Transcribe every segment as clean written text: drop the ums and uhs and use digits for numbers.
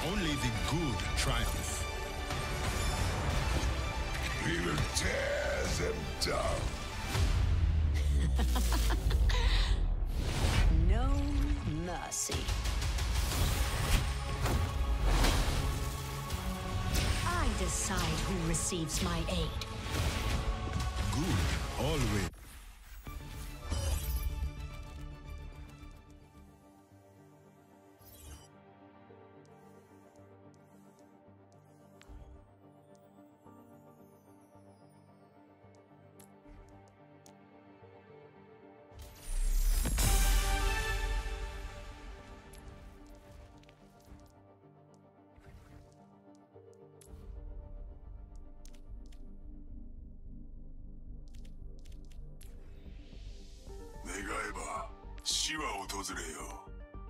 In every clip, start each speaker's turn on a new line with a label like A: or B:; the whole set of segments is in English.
A: Only the good triumph.
B: We will tear them down.
C: No mercy. I decide who receives my aid.
A: Good, always.
B: 내가 해봐. 시와 오토즈레요.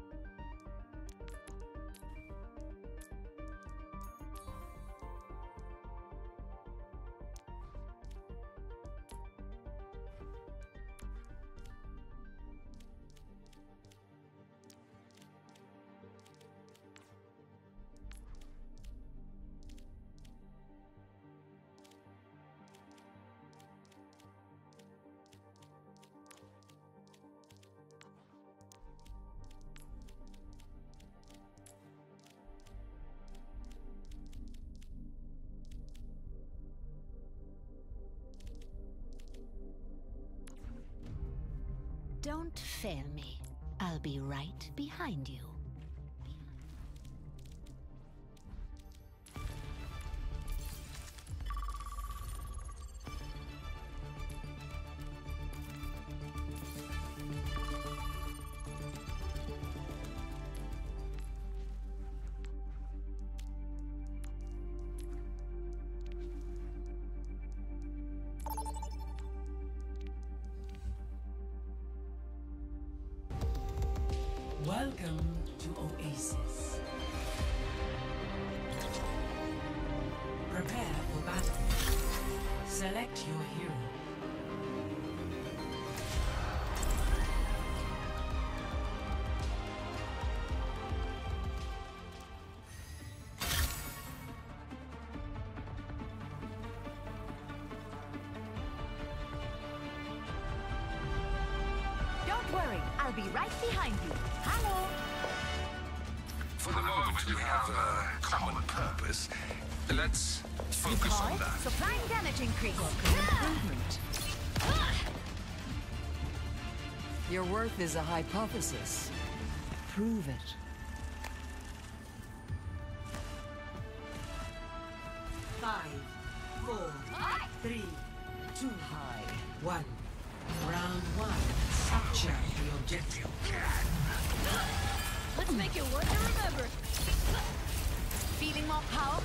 C: Don't fail me. I'll be right behind you.
D: Welcome to Oasis. Prepare for battle. Select your hero.
C: Don't worry, I'll be right behind you. Hello!
B: For the moment, we have a common purpose. Let's focus on that.
C: Supplying damage increase. Improvement.
E: Your worth is a hypothesis. Prove it.
D: Five, four, three, two,
E: High.
D: one. Round one. Capture the objective.
C: Let's make it one to remember. Feeling more power?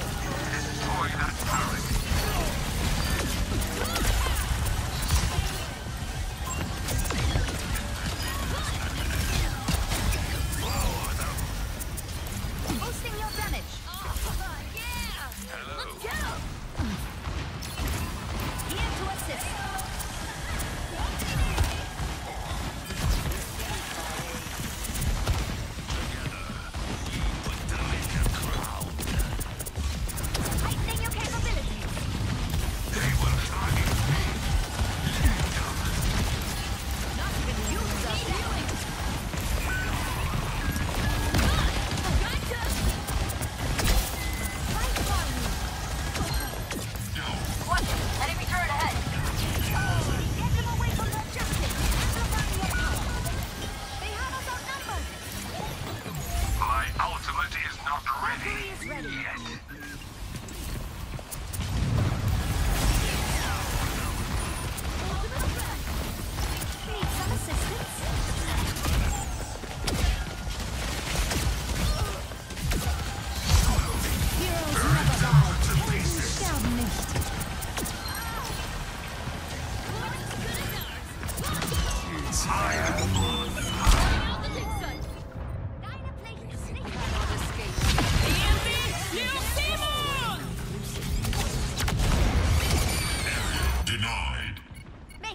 B: Destroy that turret.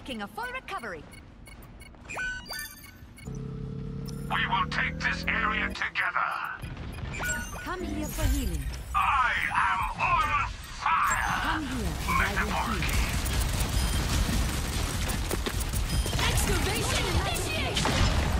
C: Making a full recovery.
B: We will take this area together.
C: Come here for healing.
B: I am on fire!
C: Come here and I will heal. Excavation initiation!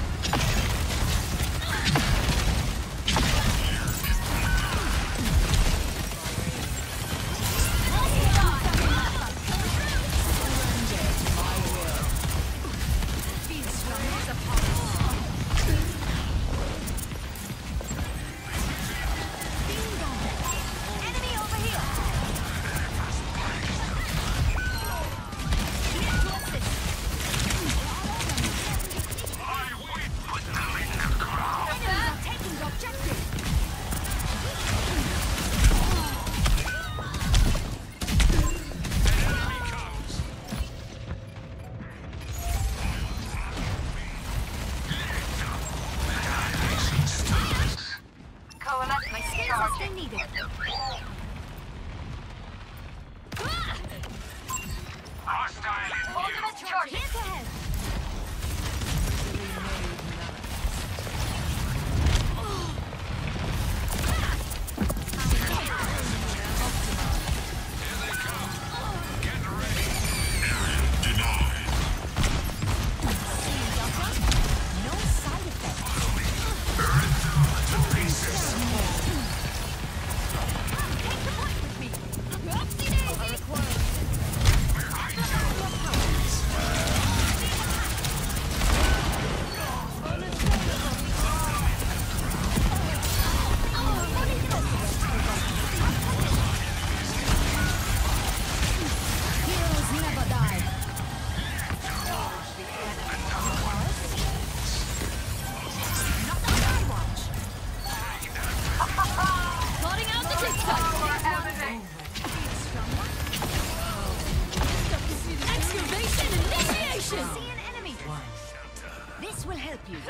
C: This will help you.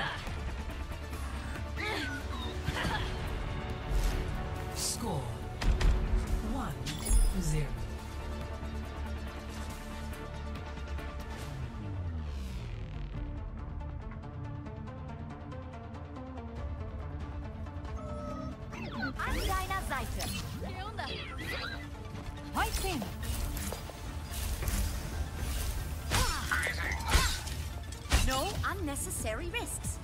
D: Score 1-0.
C: I'm Dinah Zeiter. ¿Qué onda? Right in. No unnecessary risks.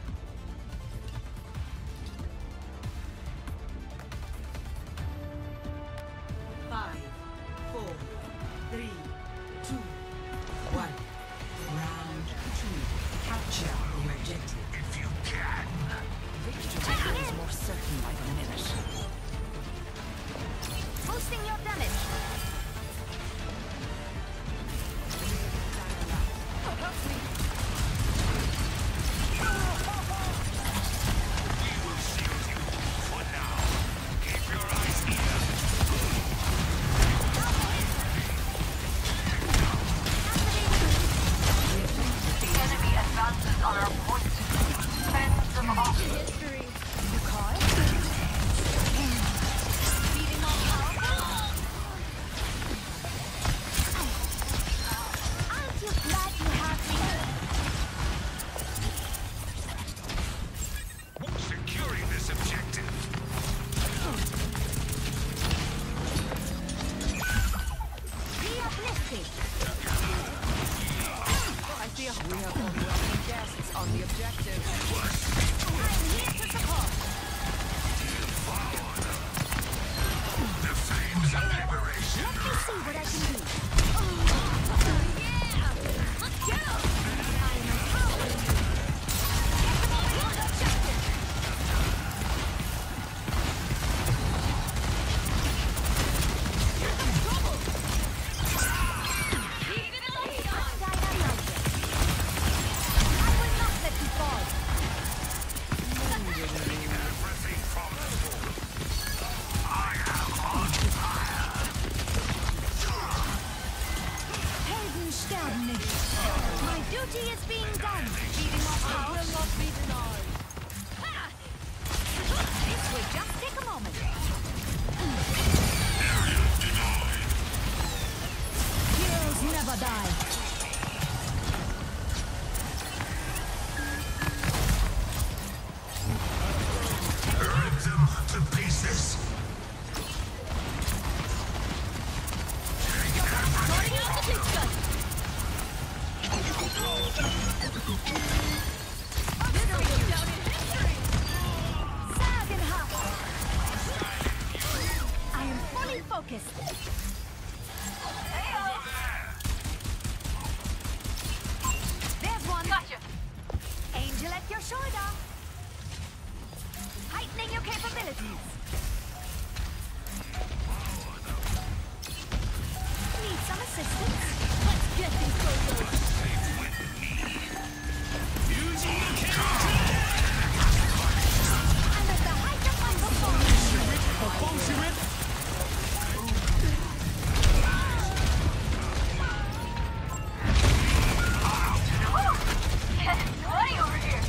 D: Five, 4, 3, 2, 1. Round 2. Capture the objective.
B: If you can.
E: Victory is more certain by the minute.
C: Boosting your damage.
B: Securing this objective.
E: I feel we have overwhelming guests on the objective.
C: I'm here to support.
B: The flames of liberation.
C: Let me see what I can do. Yeah! Let's go! I'm empowering you. Get them over here to objective. Here's some trouble. Keep it on. I'm Dinah Zeiter. I will not let you fall.
B: Everything from the floor. I am on fire.
C: Helden sterben nicht. My duty is being done. Feeding off I will not be denied. Ha! This will just take a moment. Heroes never die. some assistance? Let's get these photos. I'm at the height of my performance. Naughty over here.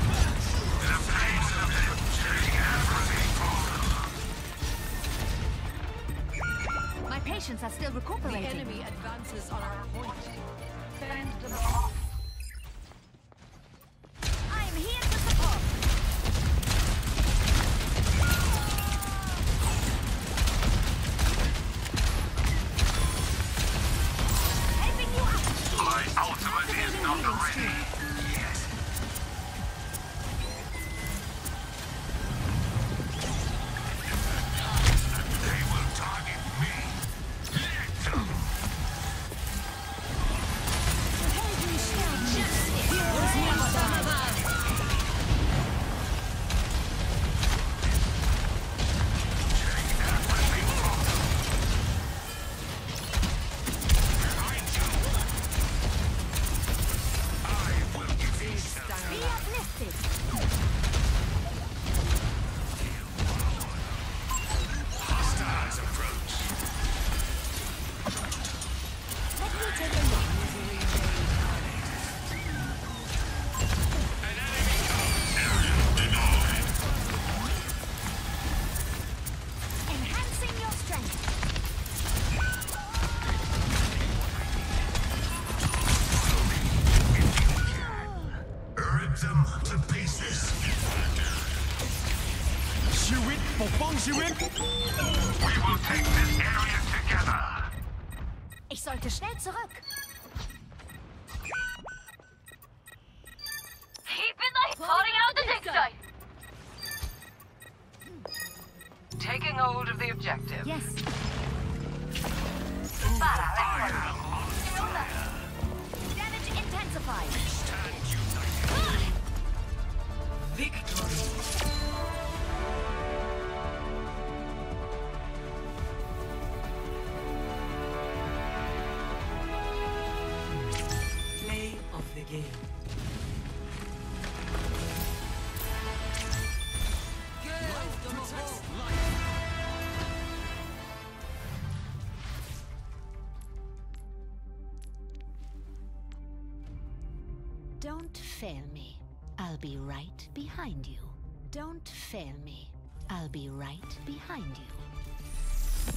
C: My patients are still recuperating.
E: The enemy advances on our point.
C: Fend them off. I am here to support. Helping you out.
B: My ultimate is not ready. Yes. They will target me.
C: Be uplifted.
B: Hostiles approach.
C: Let me take a look. Enhancing your strength.
B: Rip them to pieces. We will take this area together.
C: Ich sollte schnell zurück.
F: Keeping the cutting out the dig site.
D: Taking hold of the objective.
C: Yes. Damage intensified.
D: Victory. Play of the game.
C: Don't fail me. I'll be right behind you. Don't fail me. I'll be right behind you.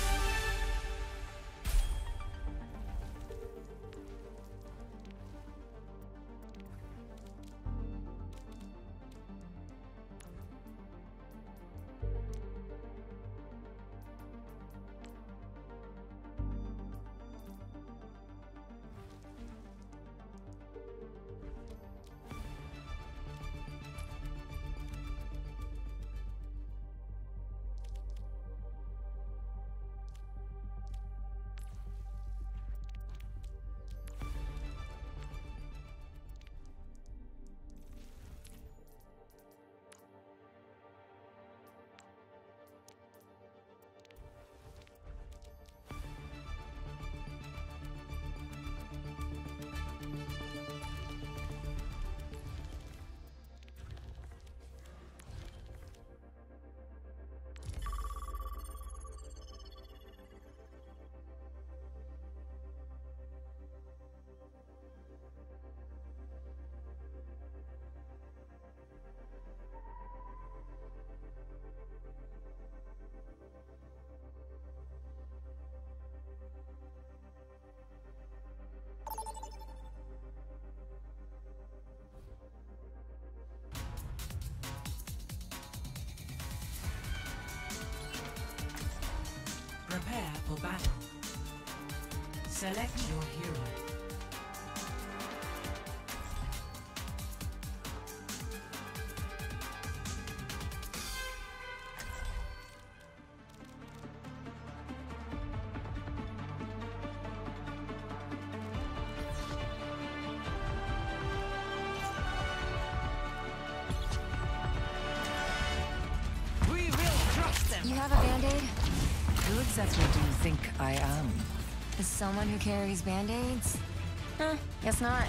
D: Prepare for battle. Select your hero.
E: You have a band-aid? Who exactly do you think I am?
C: Is someone who carries band-aids? Huh, guess not.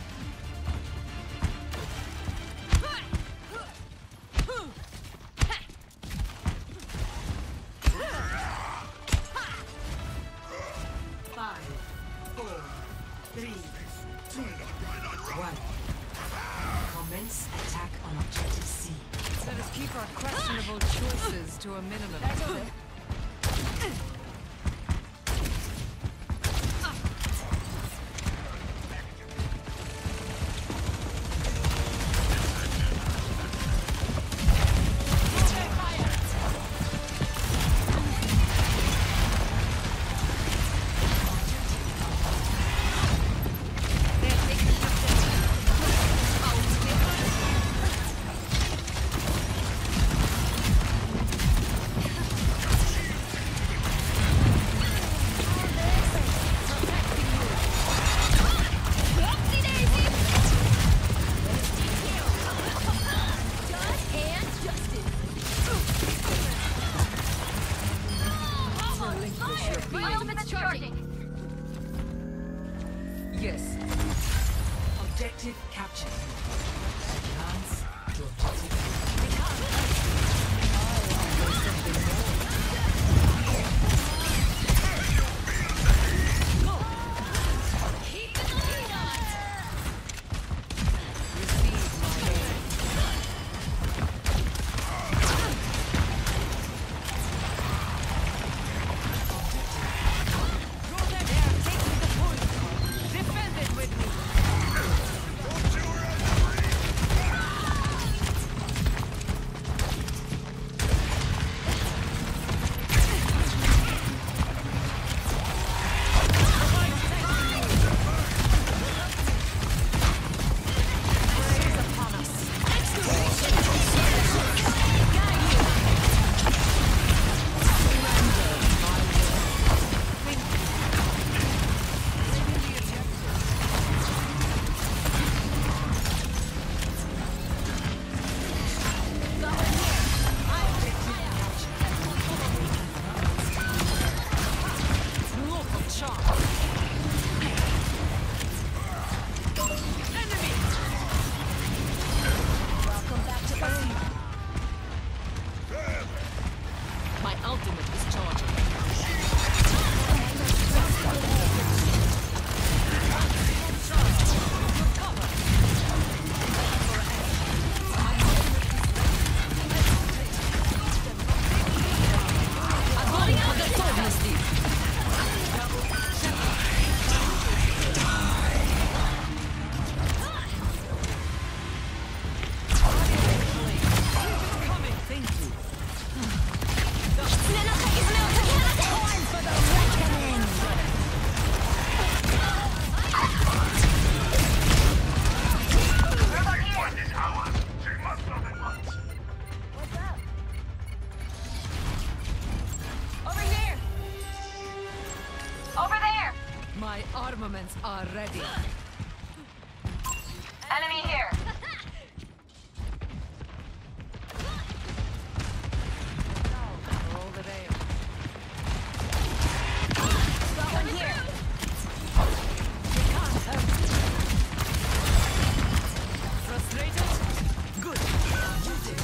D: Five, four, three, two, one. Commence attack on objective C.
E: Let us keep our questionable choices to a minimum. Yes.
D: Objective captured. Advance to objective.
E: My ultimate is charging. My armaments are ready.
F: Enemy here.
E: Roll the day.
C: Got one here.
E: Frustrated? Good.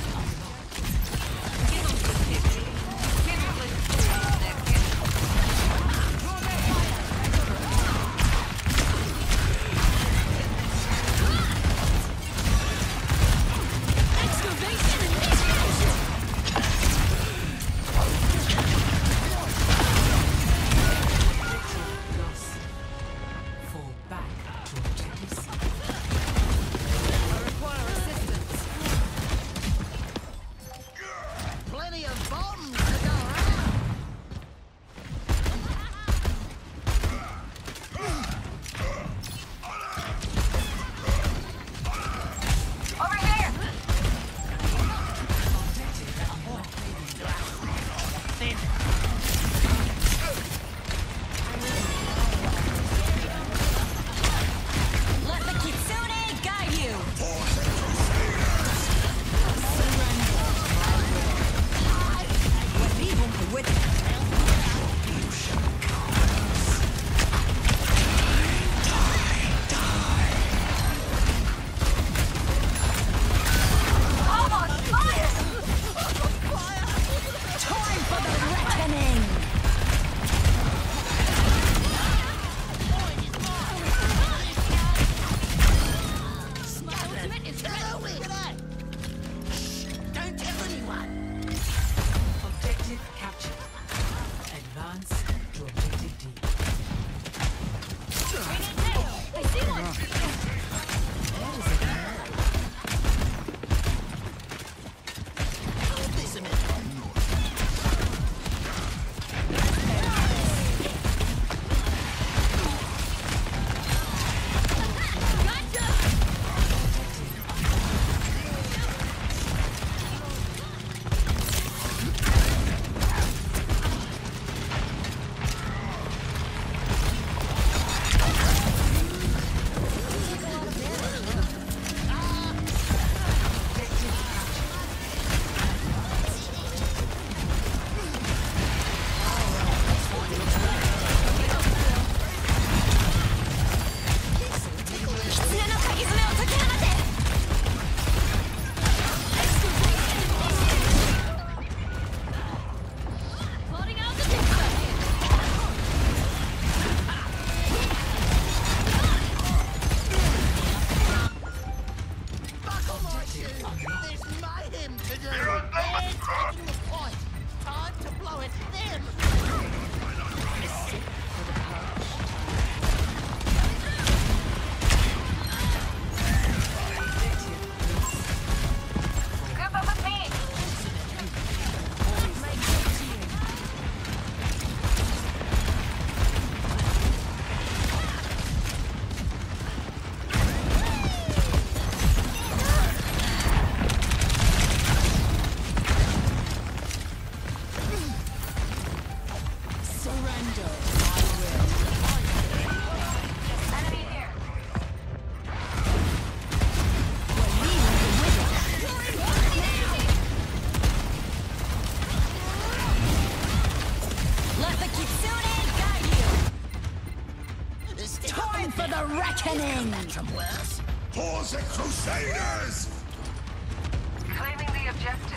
C: Time for the reckoning!
A: For the Crusaders!
D: Claiming the objective.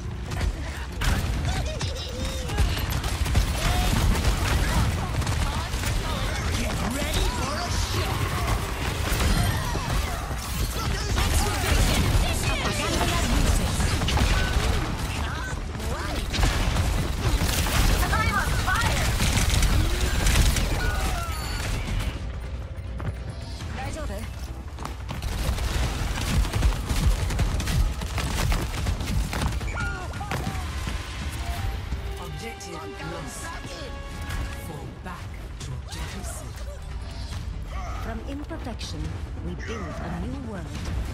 C: From imperfection, we build a new world.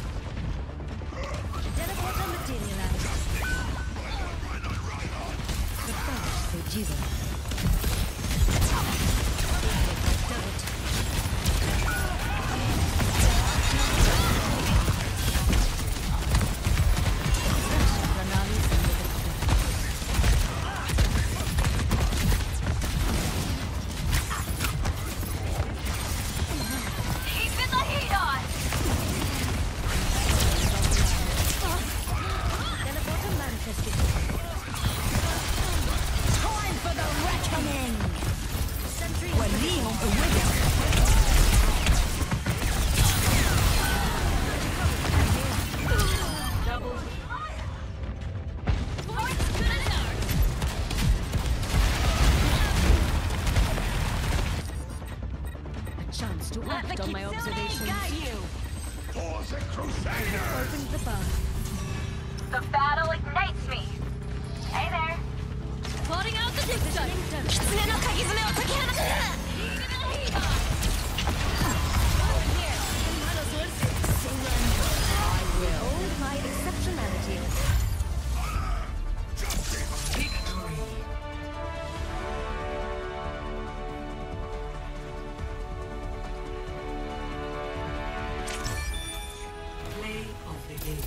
C: Teleporter materialized. The first to Jiva. Chance to act on my observations.
A: For the Crusaders!
C: Open the bar.
F: The battle ignites me. Hey there. Plotting out the dig site.
C: I will hold my exceptionality.
D: Play of the game.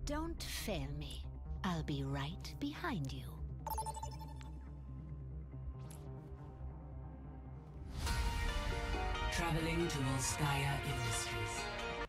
C: Don't fail me. I'll be right behind you.
D: Traveling to Volskaya Industries.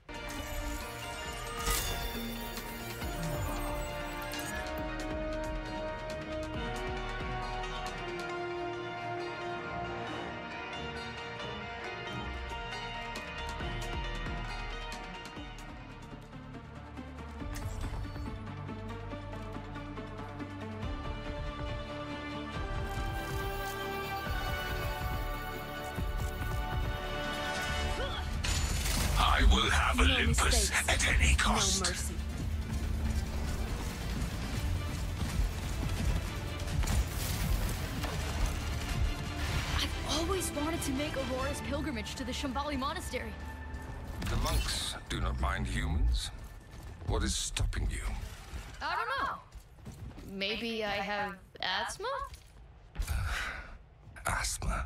B: I will have Olympus at any cost.
C: No mercy.
G: I've always wanted to make Aurora's pilgrimage to the Shambhali Monastery.
B: The monks do not mind humans. What is stopping you?
G: I don't know. Maybe I have asthma?
B: Asthma.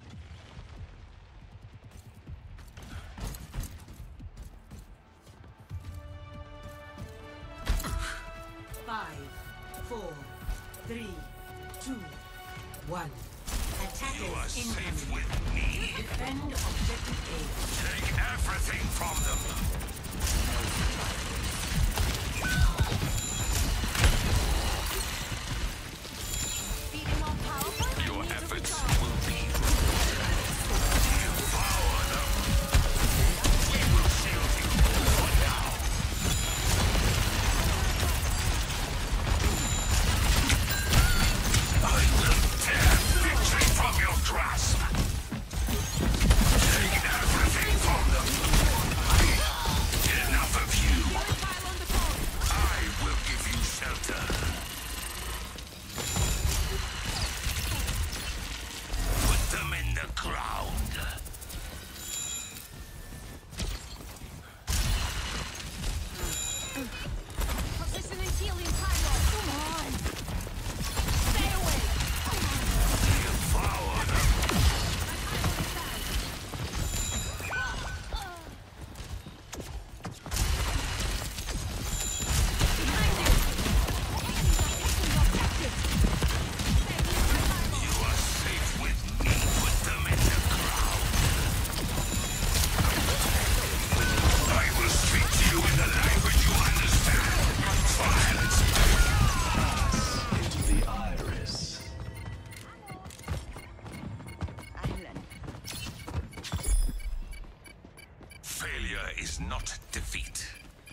D: Five, 4, 3, 2, 1. Attackers
B: You are safe
D: incoming.
B: with me.
D: Defend objective
B: Take everything from them.
C: Feeding more powerful?
B: Your
C: Needs a
B: efforts
C: recharge.
B: will be devour them. We will shield you for now. I will tear victory from your grasp. Take everything from them. Enough of you. I will give you shelter. Put them in the ground.
C: Positioning healing pylon. Come on. Stay away.
B: Devour them. You are safe with me. Put them in the ground. I will speak to you in the language you understand. Violence.
A: Into the iris.
B: Failure is not defeat.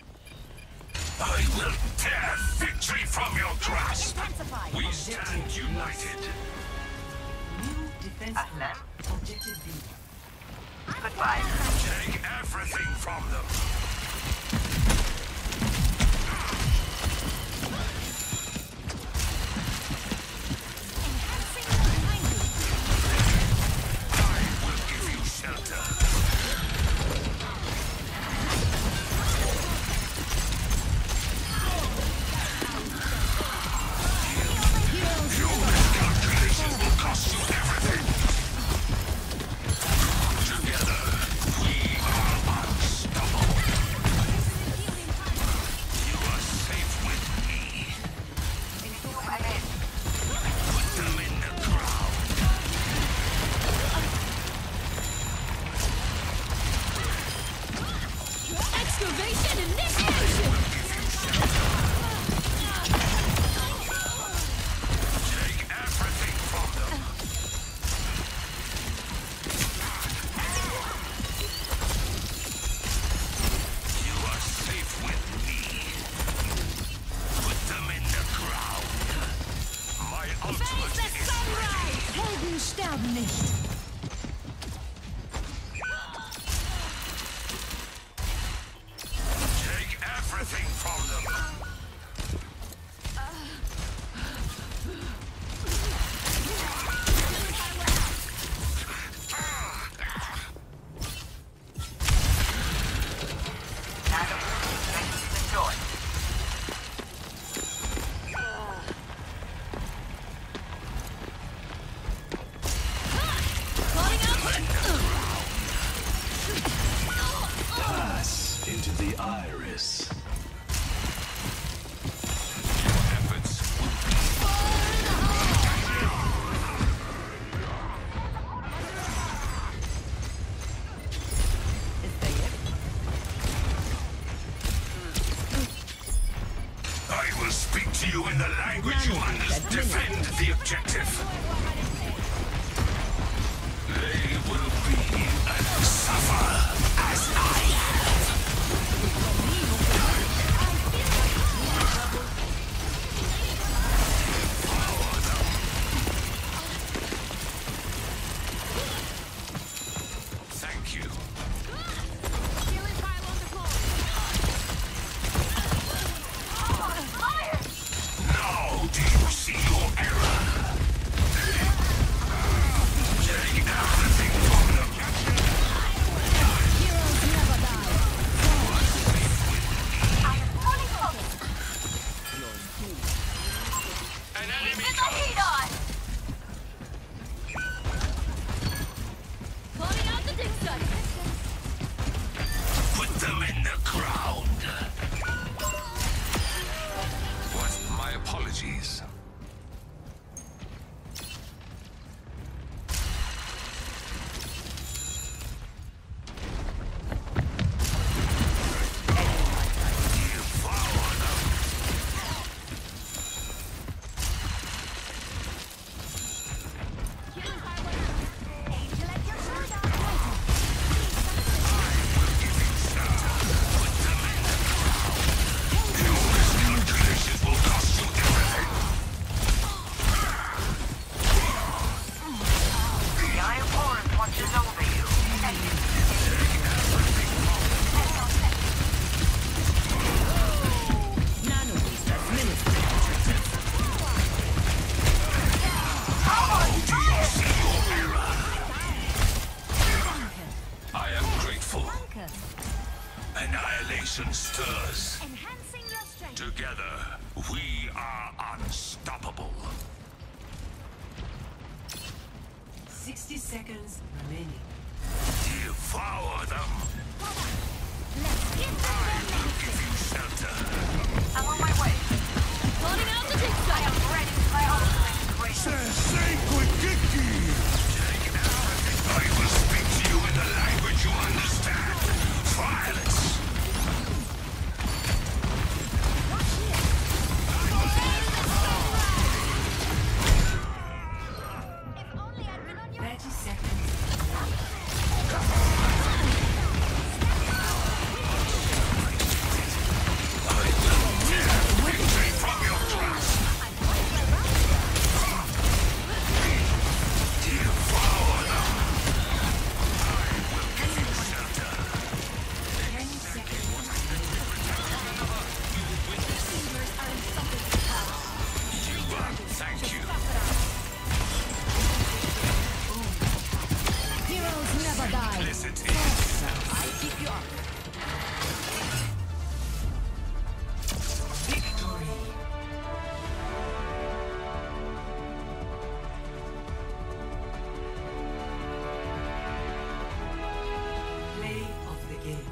B: I will tear victory from your grasp. We stand united.
D: New defense plan. Objective B.
B: Take everything from them. I will give you shelter. Your miscalculations will cost you everything. Together, we are unstoppable. You are safe with me. Put them in the ground.
G: Excavation initiation!
B: Take everything from them. You are safe with me. Put them in the ground. My ultimate is ready.
C: Helden sterben nicht.
B: Take everything from them.
A: Pass into the iris.
B: Defend the objective. They will be and suffer as I have. Thank you. Now do you see your error? Take everything from them.
F: I am fully focused.
B: An enemy
F: Keep the heat on.
G: Calling out the Dixon.
B: put them in the ground. What? My apologies. Devour them.
C: Angel at your shoulder.
B: Calculations will cost you everything.
F: The Iron Forest watches over you.
B: I am grateful. Annihilation stirs.
C: Enhancing your strength.
B: Together, we are unstoppable.
D: 60 seconds remaining.
B: Devour them.
C: Let's give them
B: I will give you shelter.
F: I'm on my way.
G: Calling out the Dixon.
F: I am ready for my ultimate grace.
B: I will speak to you in the language you understand. Violence.
C: If only I'd been on your
D: 30 seconds.
B: I will tear victory from your grasp. Devour them. I will give you shelter.
D: 10 seconds.
B: Thank you.
E: Heroes never die.
B: Felicity.
E: I keep you up.
D: Victory. Play of the game.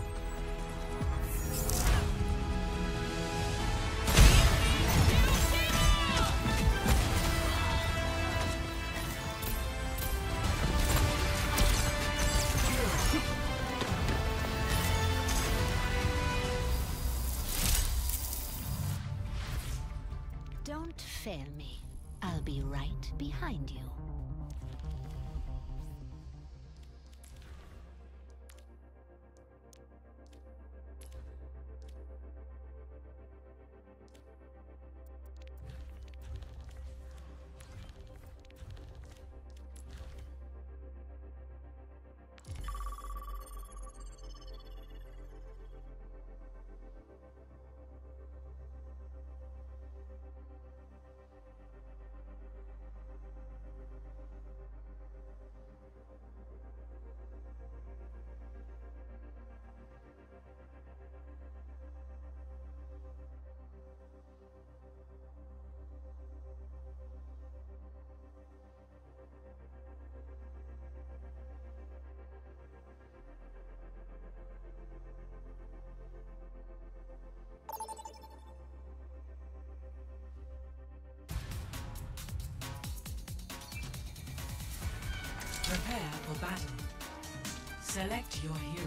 C: Don't fail me. I'll be right behind you.
D: Prepare for battle. Select your hero.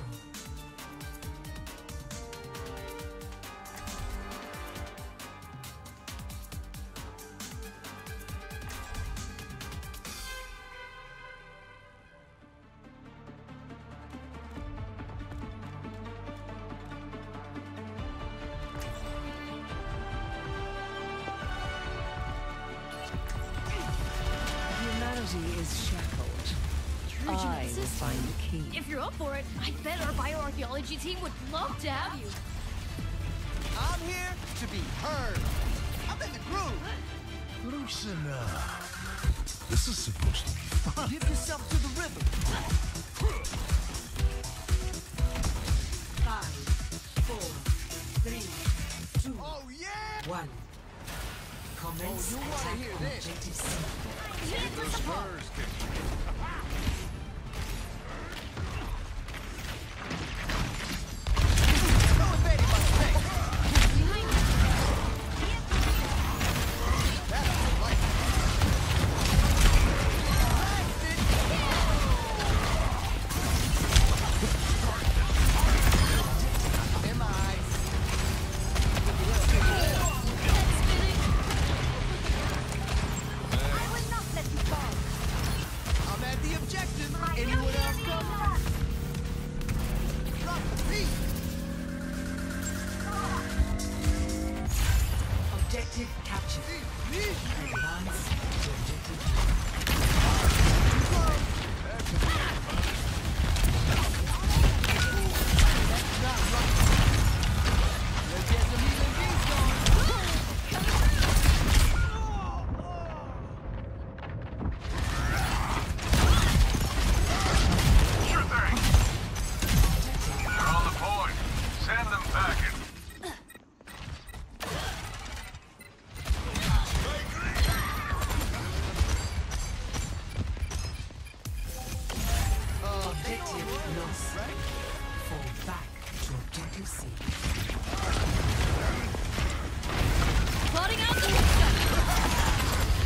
G: Hydrogen
E: I will
G: Axis?
E: find the key.
G: If you're up for it, I bet our bioarchaeology team would love to have you.
H: I'm here to be heard. I'm in the groove.
A: Loosen up. This is supposed to be fun.
H: Give yourself to the rhythm.
D: 5, 4, 3, 2,
H: Oh, yeah!
D: 1. Commence
H: Oh, you wanna
D: attack
H: hear
D: on
H: this.
D: objective C.
G: Here for support.
H: No invading my space. That's like in my eyes.
C: I will not let you fall.
H: I'm at the objective.
C: My
H: Anyone
C: duty
H: else
C: is
H: come?
C: being done.
H: Drop the beat.
D: Objective captured. Advance to objective B.
H: Let's get some healing beats going.
B: Sure thing. They're on the point. Send them packing.
D: Objective lost. Fall back to objective C.
G: Plotting out the hit stuff.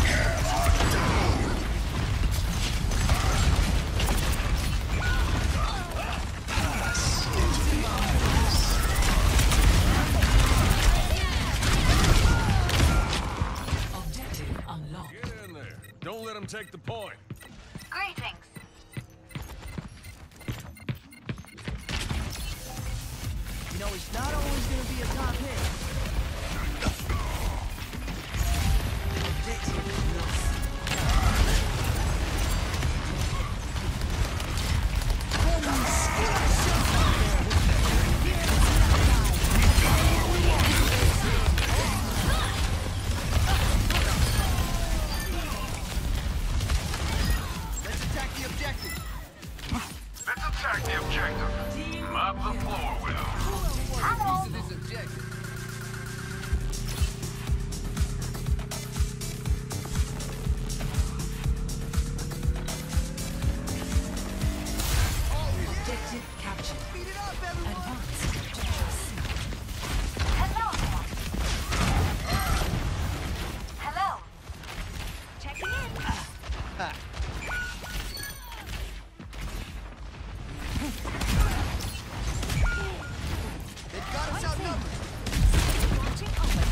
D: Objective unlocked.
B: Get in there. Don't let them take the point.
F: Greetings.
H: You know, it's not always gonna be a top hit.
D: Objective lost.
H: Let's attack the objective.
B: Let's attack the objective. Mop the floor with them.
H: Piece of this objective.
D: Objective captured.
H: Beat it up, everyone.
D: Advance to objective C.
F: Hello there. Hello.
C: Checking in.
H: They've got us outnumbered.
C: Watching over.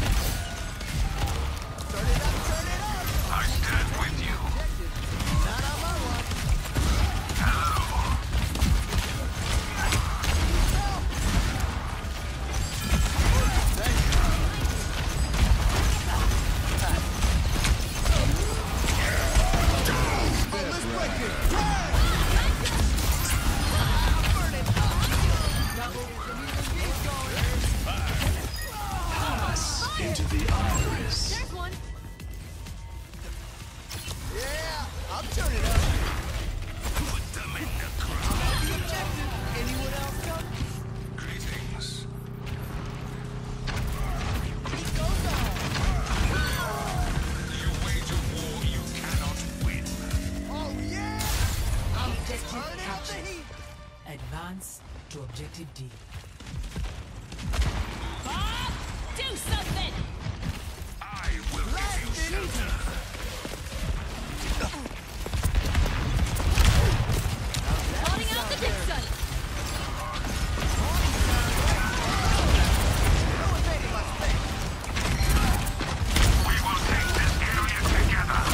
H: Turn it up, turn it up.
B: I stand with you.
H: Objective. Not on my watch. Thank you. Oh, let's break it. Burn it up. Now we'll get some healing beats going.
A: Pass into the iris.
G: There's one.
H: Yeah, I'm turning up.
B: Put them in the crowd.
H: The objective. Anyone else come?
B: Greetings.
H: It goes on.
B: You wage a war you cannot win.
H: Oh, yeah.
D: Objective
H: Turn up the
D: captured.
H: heat.
D: Advance to objective D.
G: Bob, do something.
B: I will give you shelter.
G: Plotting out the dig study.
H: No invading my space.
B: We will take this area together.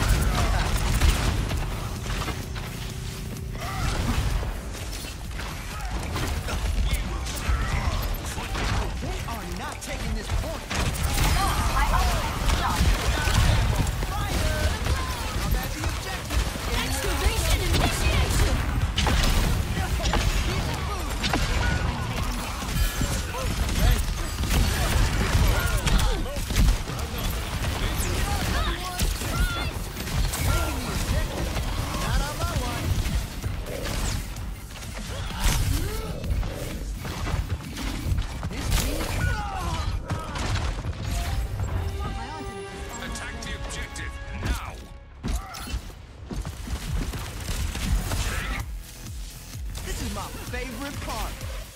H: They are not taking this point.
F: My ultimate is done.
H: Fire part.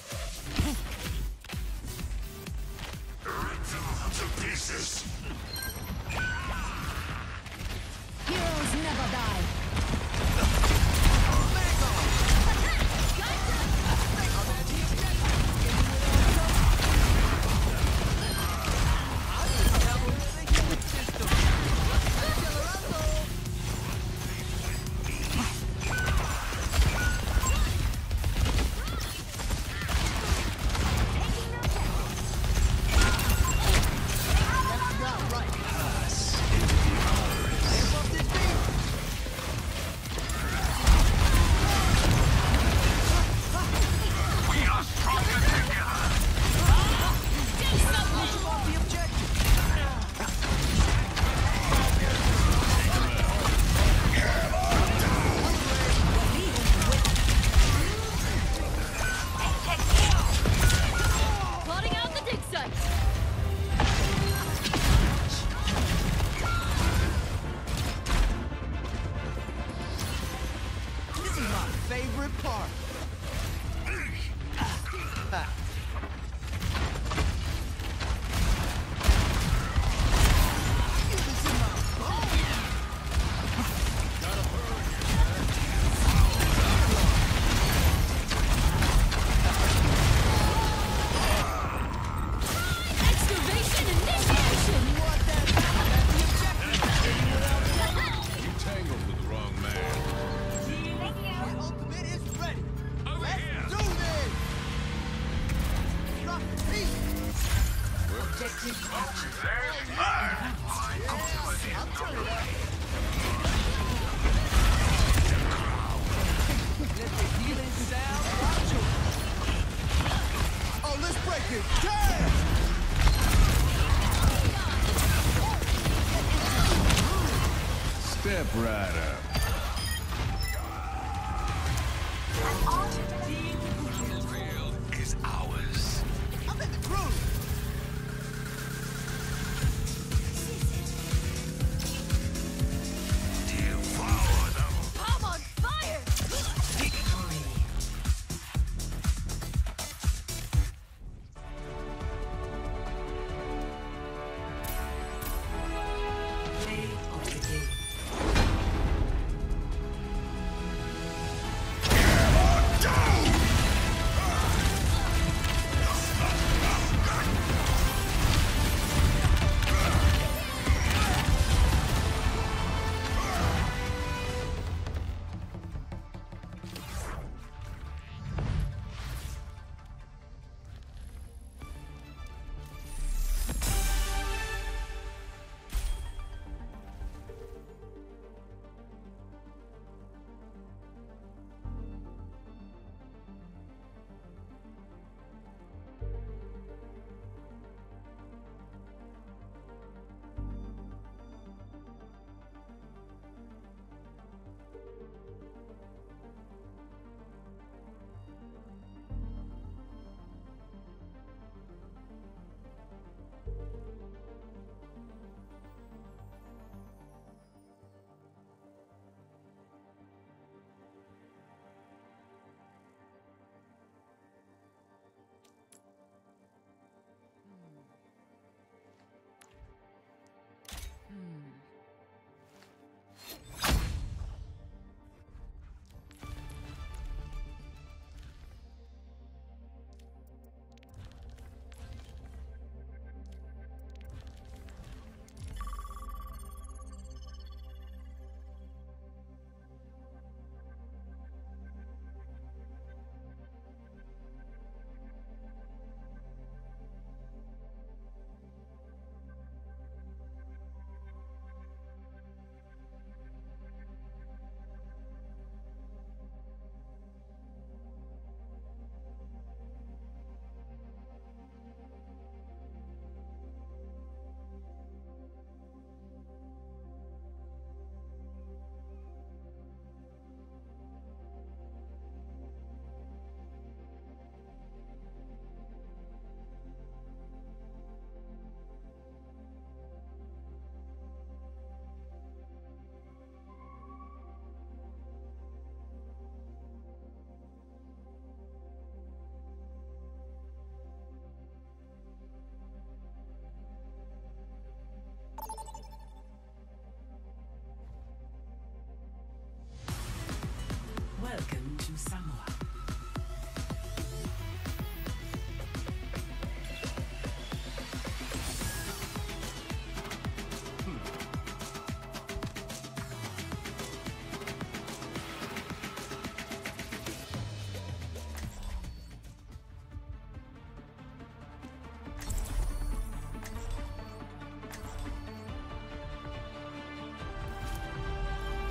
B: Rip them to pieces.
C: Heroes never die.
G: Plotting out the dig site.
H: This is my favorite part. This is my
G: Excavation initiation.
A: You tangled with the wrong man.
H: My ultimate is ready.
B: Over
H: Let's
B: here.
H: do this. Drop the piece.
D: Objective captured.
B: There's mine.
H: I'll turn it up. Let the healing sound watch you. Oh, let's break it down.
A: Step right up.
B: Field is ours.
H: I'm in the groove.
B: Devour them.
G: I'm on fire.
D: Victory. Play of the game.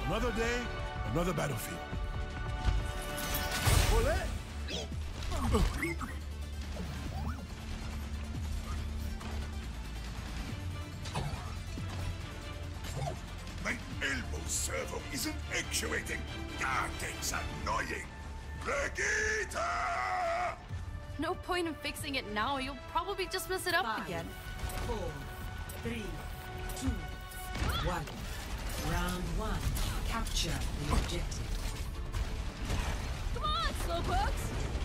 A: Another day, another battlefield.
B: My elbow servo isn't actuating. That thing's annoying. Brigitte!
G: No point in fixing it now. You'll probably just mess it up
D: 5,
G: again.
D: 4, 3, 2, 1. Round 1. Capture the objective.
G: Come on, slowpokes!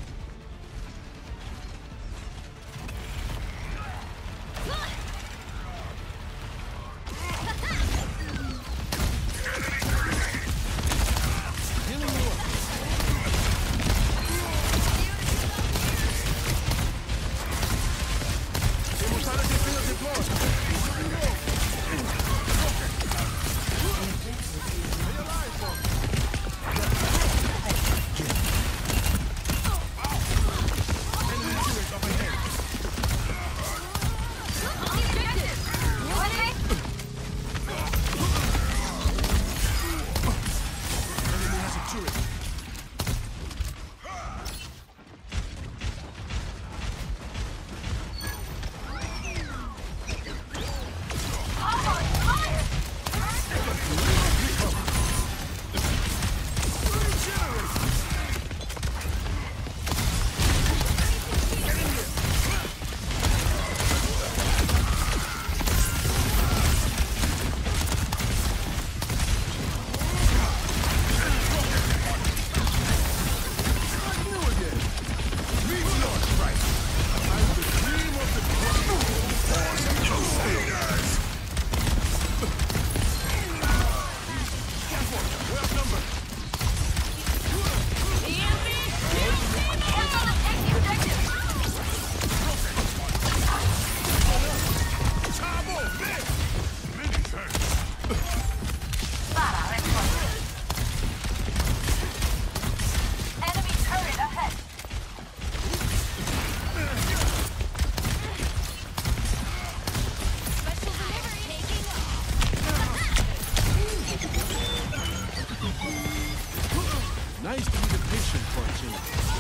A: Nice to be the patient for a change.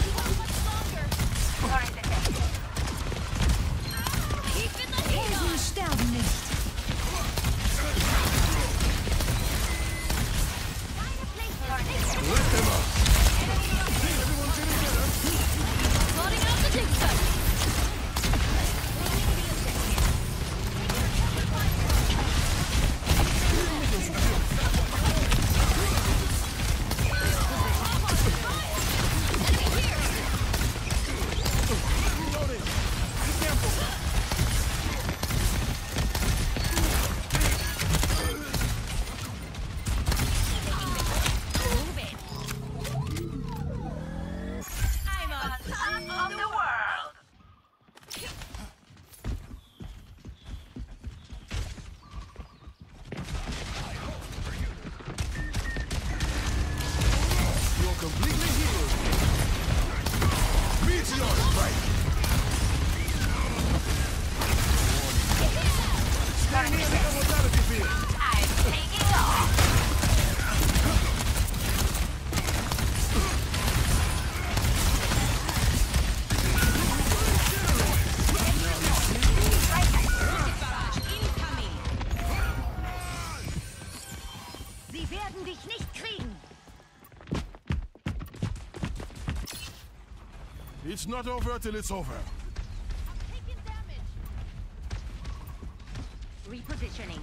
C: Helden sterben nicht.
A: Let them up. Everyone's in together.
G: Loading out the dig site.
A: Completely healed. Meteor strike. Stay near the immortality field.
F: I'm taking off.
C: Sie werden dich nicht kriegen.
A: It's not over till it's over.
C: Repositioning.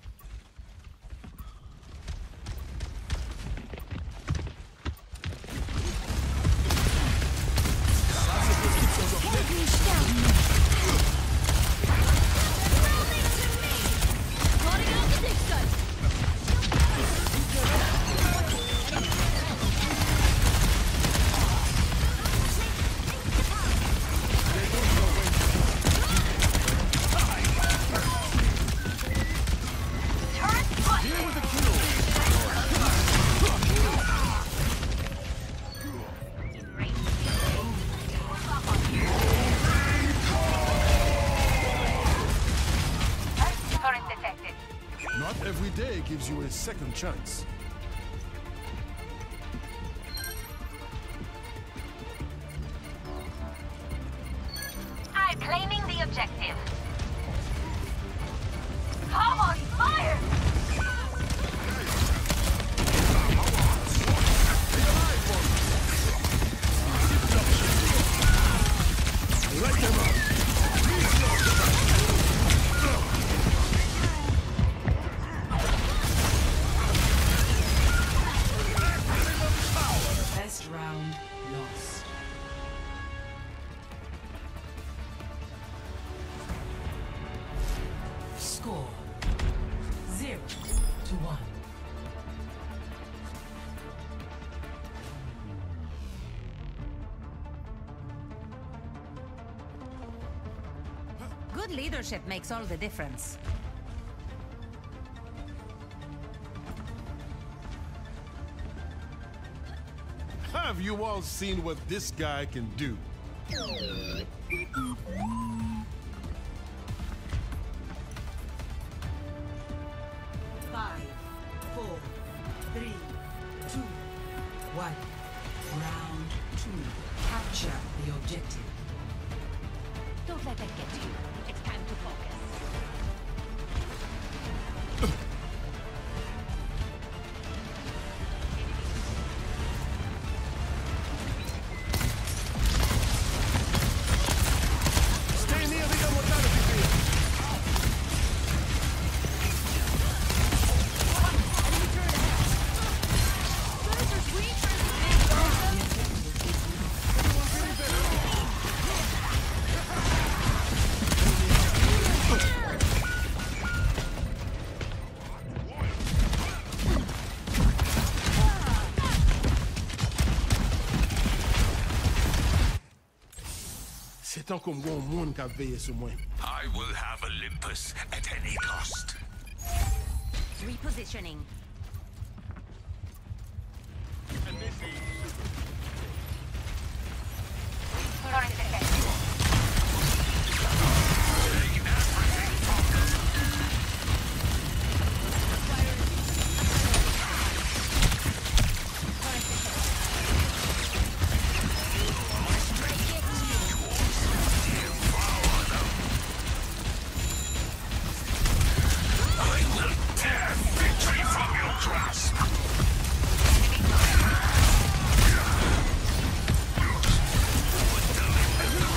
C: Helden sterben nicht.
G: Loading out the dig site.
A: Not every day gives you a second chance.
F: the objective. Come on, fire!
A: Let them up.
D: Best round lost. Score 0-1.
I: Good leadership makes all the difference.
A: Have you all seen what this guy can do?
D: 5, 4, 3, 2, 1. Round 2. Capture the objective.
C: Don't let that get to you. It's time to focus.
A: Stay near the immortality field. C'est tant qu'on voit un monde qui a veillé sur moi.
B: I will have Olympus at any cost.
I: Repositioning.
B: I will tear victory from your grasp. Put them in the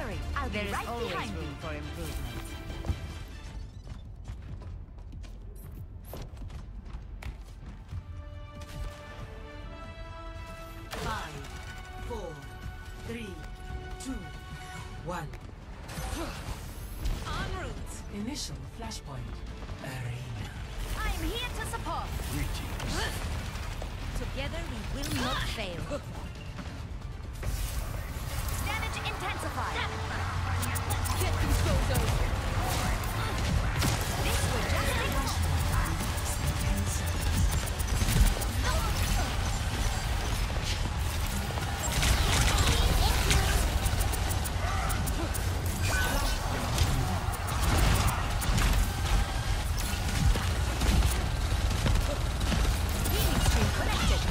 C: worry, I'll
I: There
C: be
I: is
C: right
I: always
C: behind
I: room
C: you.
I: for improvement.
D: Five, 4, 3, 2, 1.
I: En route!
D: Initial flashpoint. Arena.
C: I'm here to support.
A: Greetings.
C: Together we will not fail. Damage intensified.
G: Get these bozos!
C: This will just take healing stream connected.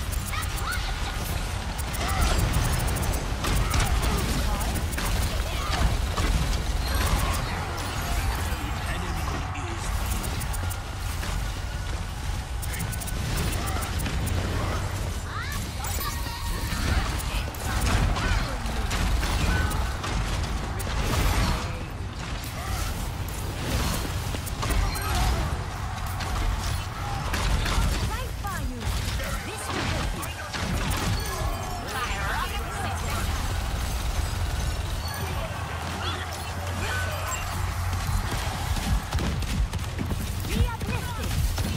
C: Right by you. This will help you. Be uplifted.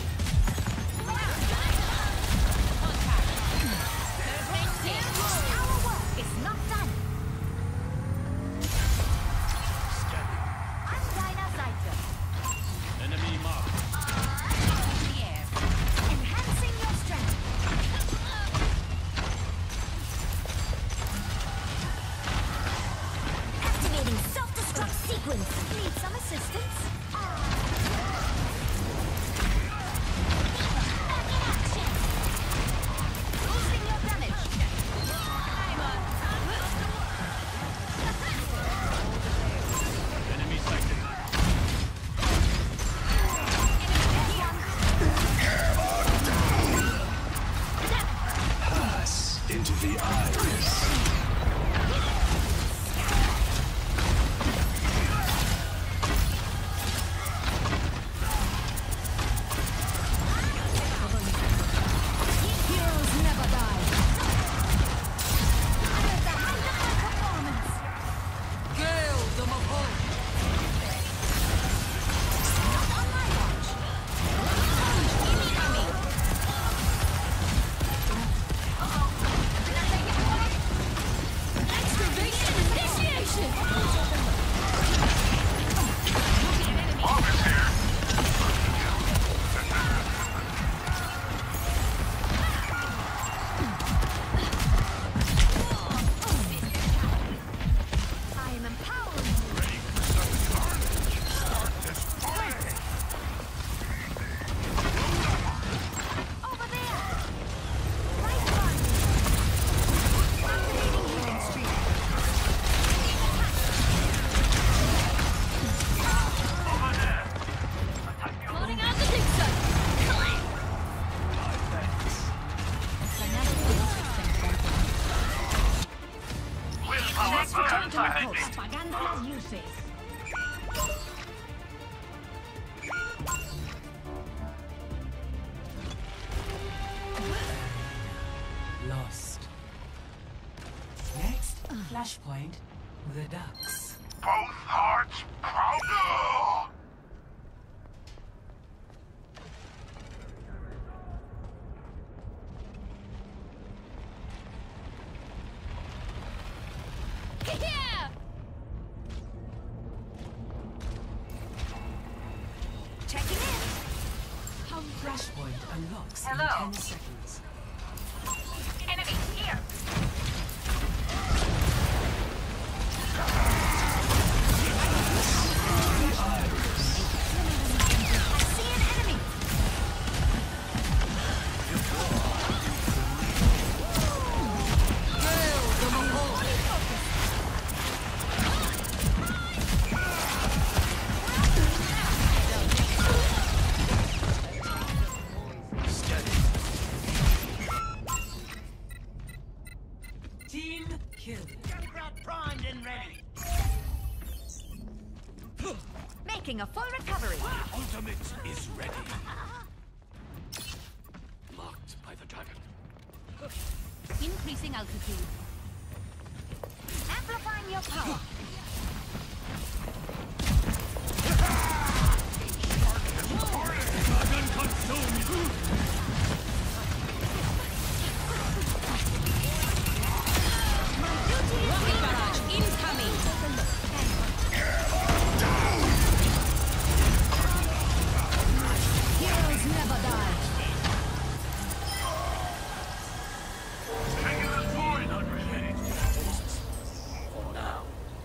C: Our work is not done.
A: Scanning.
C: I'm Dinah Zeitler.
A: Enemy marked.
C: Enhancing your strength. Activating self-destruct sequence. Need some assistance? Back in action. Boosting your damage.
A: Enemy sighted. Pass into the iris.
C: Heroes never die. Under the height of my performance.
E: Gale the Mahal!
C: Not on my watch. Incoming.
G: Excavation initiation!
C: I am empowering you. Over there. Right by you. Activating healing stream.
G: Loading out the dig site!
C: Let's return to my post. Propaganda las luces.
D: Lost. Next flashpoint. The Ducks.
B: Both hearts powder!
G: Yeah!
C: Checking in.
D: Flashpoint unlocks
F: Hello.
D: in 10 seconds.
F: Enemy here.
C: I see an enemy.
E: Gale the Mahal!
A: Scanning.
C: Commencing a full recovery.
B: Ultimate is ready. Locked by the dragon.
C: Increasing altitude. Amplifying your power.
B: Dragon consumed!
I: Rocket barrage incoming!
C: Heroes never die.
B: Taking this point, unready. For now.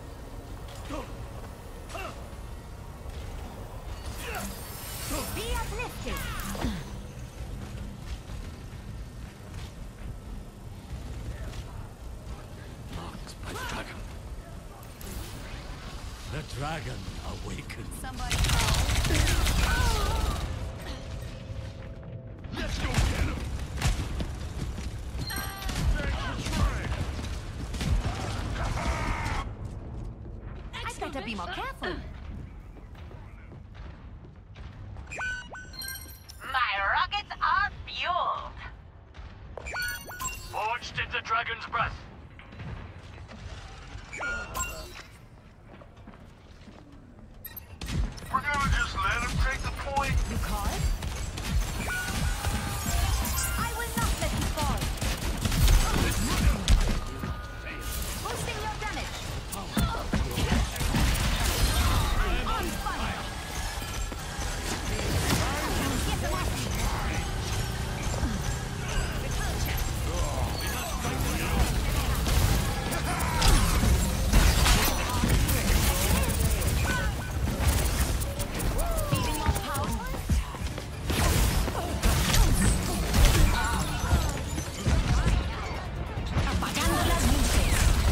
C: Be uplifted.
B: Locked by the dragon. The dragon awakens.
C: Somebody call.
B: Let's go get him!
C: I'd better be more careful.
F: My rockets are fueled.
B: Forged into dragon's breath. We're gonna just let him take the point.
C: You call it? I will not let you fall. Boosting your damage. I'm on fire. Get the last. Feeding more power. Apagando las luces.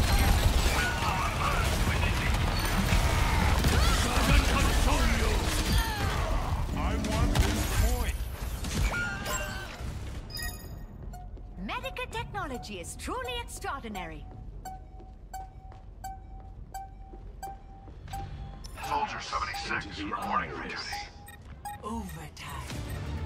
B: Dragon consume you! I want this point.
C: Medical technology is truly extraordinary.
A: Soldier 76 reporting for duty.
D: Overtime.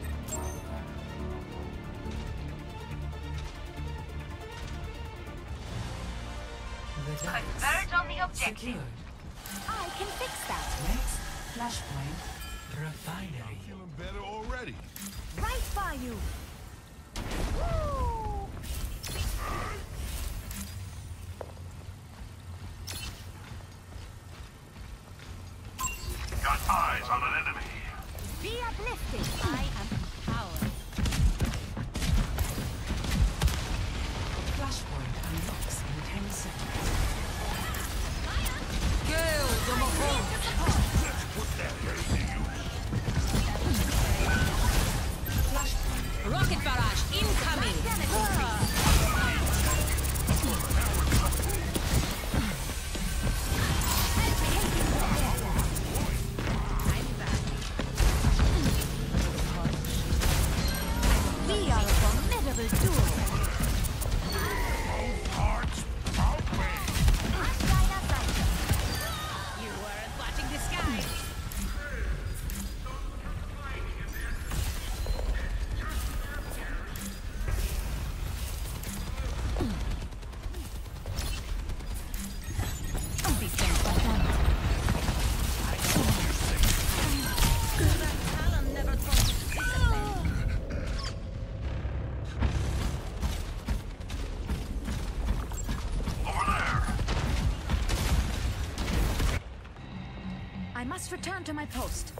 D: The dice
F: Converge on the objective.
D: secured.
C: I can fix that.
D: Next flashpoint, refinery.
A: Feeling better already.
C: Right by you. Woo!
A: Got eyes on an enemy.
C: Be uplifted. I am empowered.
D: Flashpoint unlocks in 10 seconds.
I: Kill the Mahon!
A: Let's put that to use.
D: Flashpoint.
I: Rocket barrage incoming!
C: We are a formidable duo.
A: Hearts, power.
I: You weren't watching the sky! Talon never taught you discipline.
C: I must return to my post.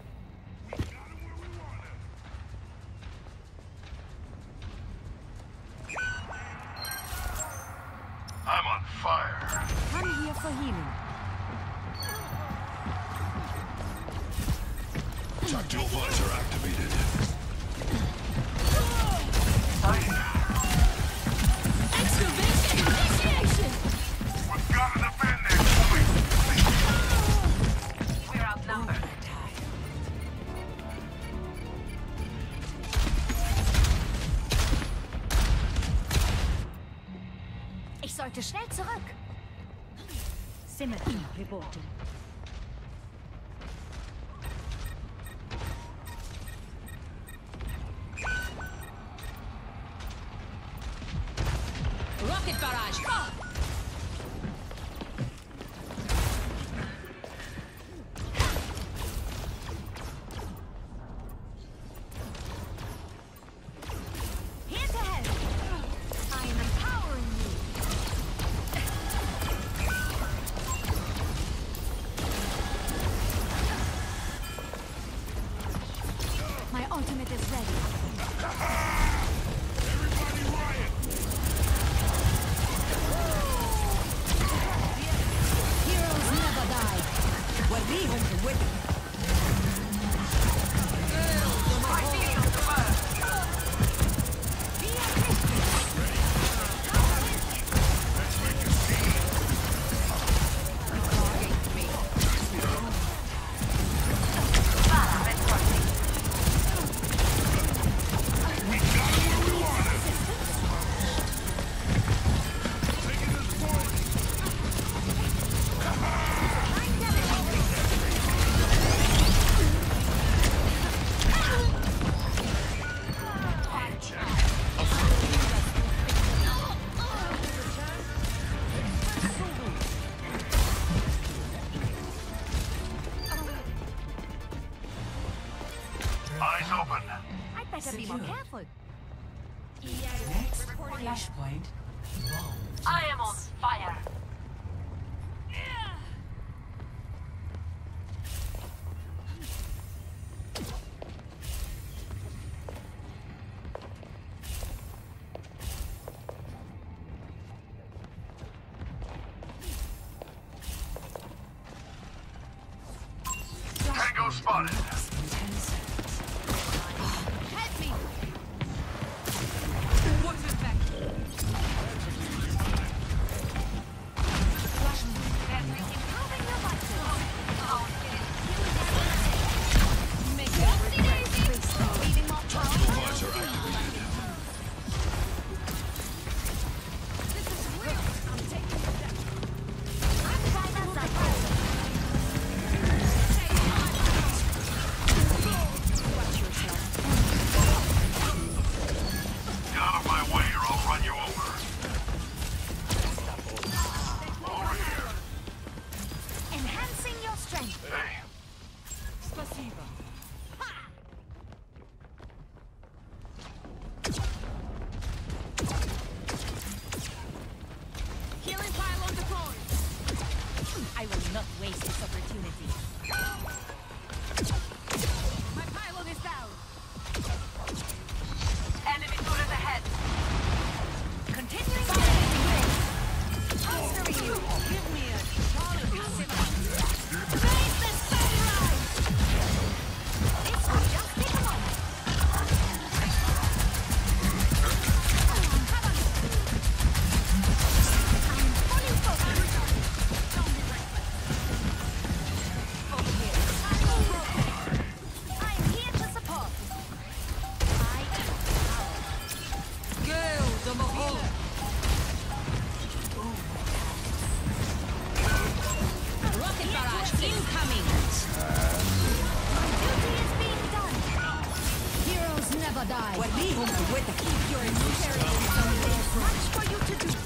A: I'm on fire.
C: I'm here for healing.
A: Tactile visor activated.
G: Excavation initiation!
A: We've got to defend this point.
F: We're outnumbered.
C: Ich sollte schnell zurück. Symmetry reporting.
I: Rocket barrage!
C: Here to help. I am empowering you. My ultimate is ready.
A: Everybody riot!
C: Heroes never die.
E: وريهم قوتك.
B: Eyes open.
C: I'd better be more careful.
D: Next flashpoint. Bomb.
F: I am on fire.
B: Tango spotted.
G: Help me!
C: Improving your vitals.
G: Make it daisy!
C: Leaving more power.
G: This is real! I'm taking it down.
C: I'm trying to survive.
G: Watch yourself.
B: Get out of my way or I'll run you over. Over here.
C: Enhancing your strength.
B: Hey,
G: Spasiba. Healing pile on the floor. I will not waste this opportunity. My pylon is down.
F: Enemy turret ahead.
C: Continuing firing race. Mastering you.
G: Give me a solid
C: Raise the sunrise. This will just take a moment. I'm fully focused. Don't be reckless. Over here. I'm here to support. I am power.
E: Gale the Mahal.
I: Rocket barrage incoming!
C: Duty is being done. Heroes never die.
E: وريهم قوتك.
C: Your new territory. There's much for you to do.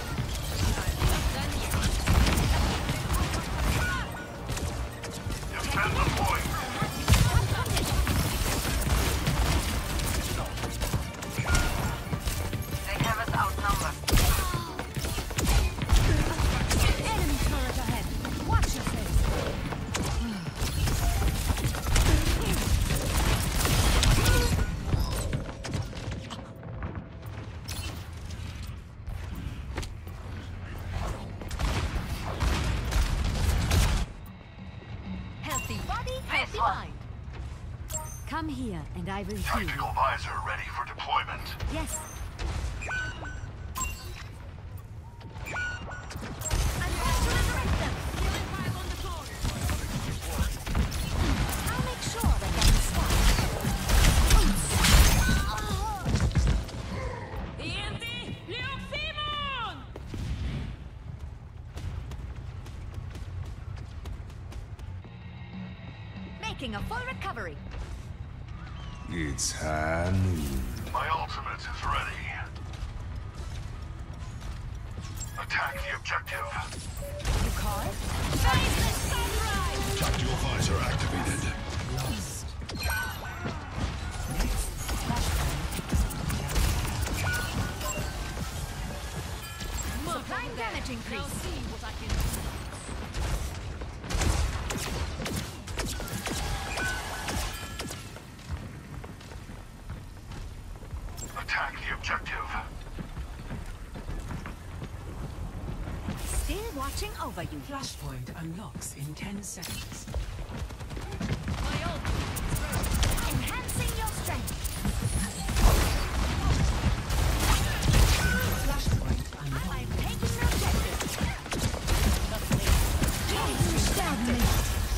B: defend the point.
F: They have us outnumbered.
C: Enemy turret ahead. Watch yourself. Healthy body, healthy
F: one.
C: mind. Come here, and I will heal.
B: Tactical visor ready for deployment.
C: Yes. I'm going to resurrect them.
G: Healing pile on the floor.
C: I'll make sure that doesn't stop.
G: EMP! Leophemon!
C: Making a full recovery.
A: It's high noon.
B: My ultimate is ready.
A: Attack the objective.
C: You call it? Face the sunrise!
A: Tactical visor activated.
D: Lost.
C: Supplying damage increase.
G: Now see what I can do.
A: Attack the objective.
C: Still watching over you.
D: Flashpoint unlocks in 10 seconds.
G: My ult.
C: Enhancing your strength.
D: Flashpoint unlocked.
C: I'm taking the objective. Helden sterben nicht.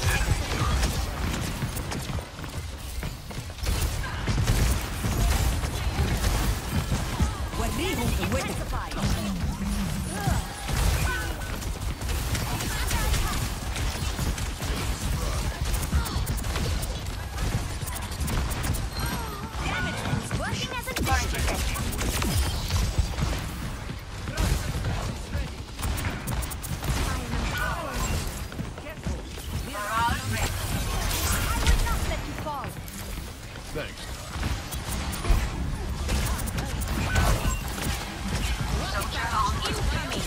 C: Intensified. Damage boost working as intended. I am empowered. I will not let you fall.
A: Thanks.
I: Incoming!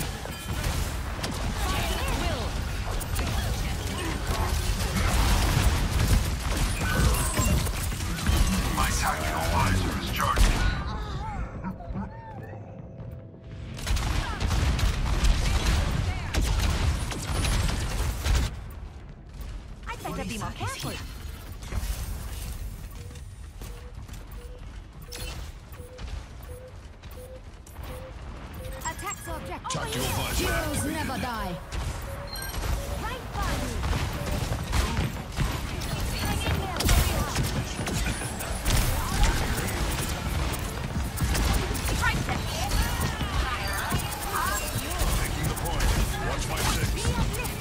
A: My tactical visor is charging.
C: I'd better be more careful. Attack the objective.
A: Tactical visor activated.
C: Never die. Right by you. Hang in there, right there.
A: Taking the point. Watch my six.
C: Be uplifted.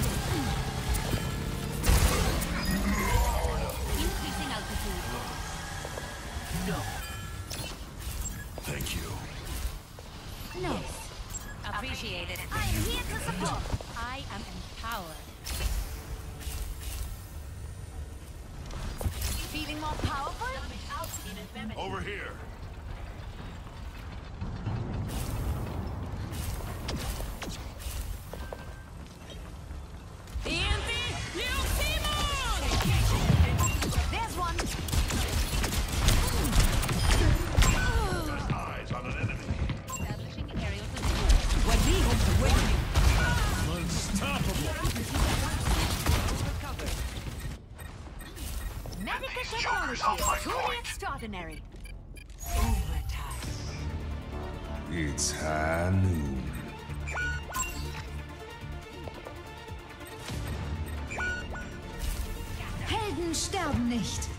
I: Increasing altitude.
D: No.
A: Thank you.
C: No.
I: Appreciated.
C: I am here to support.
I: I am empowered.
C: Feeling more powerful?
A: Over here.
C: There's one.
A: Got eyes on an enemy.
I: Establishing aerial position.
A: Unstoppable.
C: Medical
A: Joker's
C: technology
A: on my
C: is truly
A: point.
C: extraordinary.
D: Overtime.
A: It's high noon.
C: Helden sterben nicht.